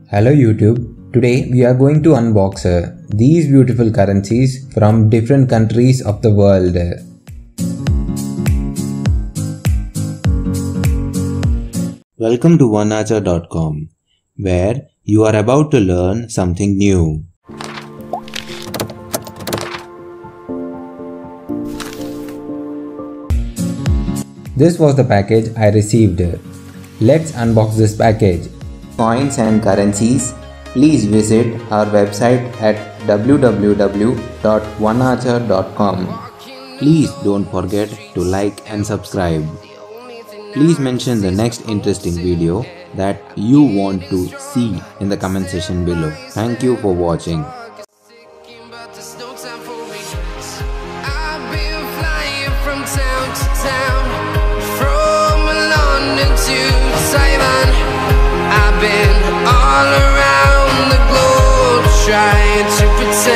Hello YouTube. Today we are going to unbox these beautiful currencies from different countries of the world. Welcome to onearcher.com, where you are about to learn something new. This was the package I received. Let's unbox this package. Coins and currencies, please visit our website at www.onearcher.com. Please don't forget to like and subscribe. Please mention the next interesting video that you want to see in the comment section below. Thank you for watching. I've been all around the globe trying to pretend